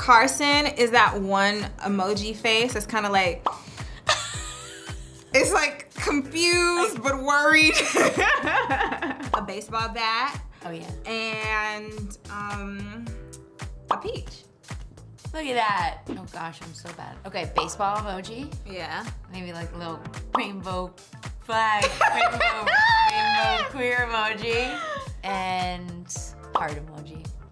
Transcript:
Carson is that one emoji face. It's kind of like, it's like confused but worried. A baseball bat. Oh yeah. And a peach. Look at that. Oh gosh, I'm so bad. Okay, baseball emoji. Yeah. Maybe like a little rainbow flag, rainbow queer emoji, and heart emoji.